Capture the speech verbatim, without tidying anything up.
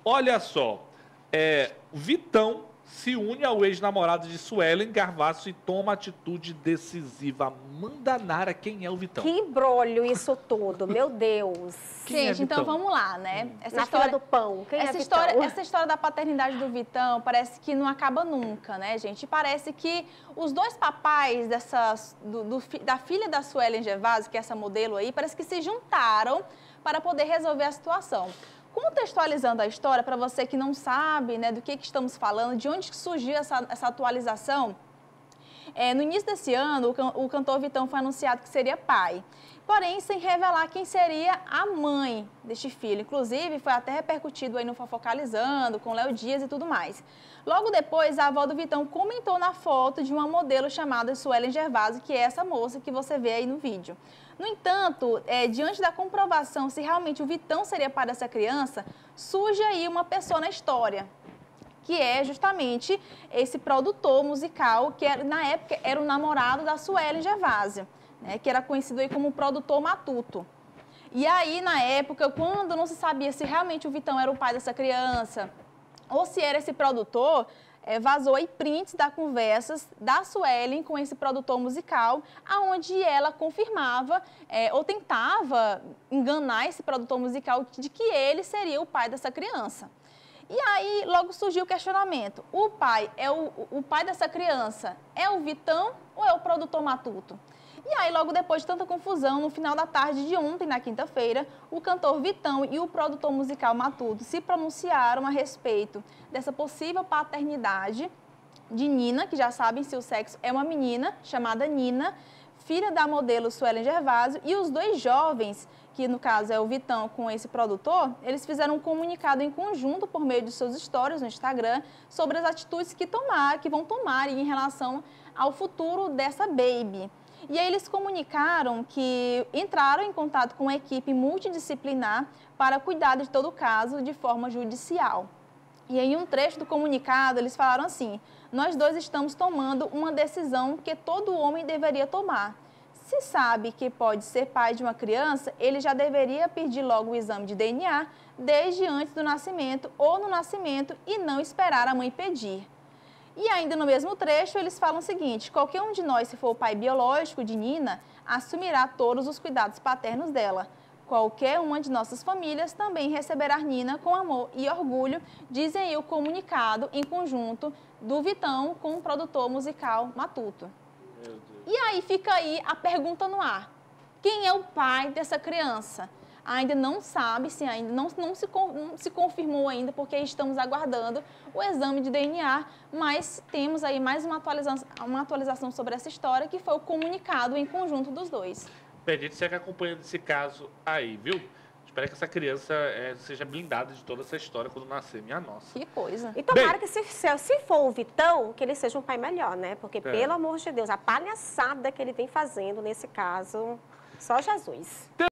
Olha só, é, Vitão se une ao ex-namorado de Suelen Gervásio e toma atitude decisiva. Manda Nara, quem é o Vitão? Que imbróglio isso tudo, meu Deus. Quem é Gente, então Vitão? vamos lá, né? Hum. Essa Na história fila do pão, quem essa é história, Vitão? essa história da paternidade do Vitão parece que não acaba nunca, né, gente? Parece que os dois papais dessa, do, do, da filha da Suelen Gervásio, que é essa modelo aí, parece que se juntaram para poder resolver a situação. Contextualizando a história, para você que não sabe, né, do que, que estamos falando, de onde surgiu essa, essa atualização, é, no início desse ano, o, can, o cantor Vitão foi anunciado que seria pai, porém sem revelar quem seria a mãe deste filho. Inclusive, foi até repercutido aí no Fofocalizando, com Léo Dias e tudo mais. Logo depois, a avó do Vitão comentou na foto de uma modelo chamada Suelen Gervásio, que é essa moça que você vê aí no vídeo. No entanto, é, diante da comprovação se realmente o Vitão seria pai dessa criança, surge aí uma pessoa na história, que é justamente esse produtor musical, que era, na época era o namorado da Suelen Gervásio, né, que era conhecido aí como produtor Matuto. E aí, na época, quando não se sabia se realmente o Vitão era o pai dessa criança, ou se era esse produtor, é, vazou aí prints das conversas da Suelen com esse produtor musical, aonde ela confirmava é, ou tentava enganar esse produtor musical de que ele seria o pai dessa criança. E aí logo surgiu o questionamento: o pai é o, o pai dessa criança é o Vitão ou é o produtor Matuto? E aí, logo depois de tanta confusão, no final da tarde de ontem, na quinta-feira, o cantor Vitão e o produtor musical Matuto se pronunciaram a respeito dessa possível paternidade de Nina, que já sabem se o sexo é uma menina, chamada Nina, filha da modelo Suelen Gervásio, e os dois jovens, que no caso é o Vitão com esse produtor, eles fizeram um comunicado em conjunto por meio de seus stories no Instagram sobre as atitudes que, tomar, que vão tomar em relação ao futuro dessa baby. E aí eles comunicaram que entraram em contato com uma equipe multidisciplinar para cuidar de todo o caso de forma judicial. E em um trecho do comunicado eles falaram assim: nós dois estamos tomando uma decisão que todo homem deveria tomar. Se sabe que pode ser pai de uma criança, ele já deveria pedir logo o exame de D N A desde antes do nascimento ou no nascimento e não esperar a mãe pedir. E ainda no mesmo trecho, eles falam o seguinte: qualquer um de nós, se for o pai biológico de Nina, assumirá todos os cuidados paternos dela. Qualquer uma de nossas famílias também receberá Nina com amor e orgulho, dizem aí o comunicado em conjunto do Vitão com o produtor musical Matuto. Meu Deus. E aí fica aí a pergunta no ar: quem é o pai dessa criança? Ainda não sabe, se ainda não, não, se, não se confirmou ainda, porque estamos aguardando o exame de D N A, mas temos aí mais uma atualização, uma atualização sobre essa história, que foi o comunicado em conjunto dos dois. Bem, a gente segue acompanhando esse caso aí, viu? Espero que essa criança é, seja blindada de toda essa história quando nascer, minha nossa. Que coisa. E tomara Bem, que se, se for o Vitão, que ele seja um pai melhor, né? Porque, é. pelo amor de Deus, a palhaçada que ele vem fazendo nesse caso, só Jesus.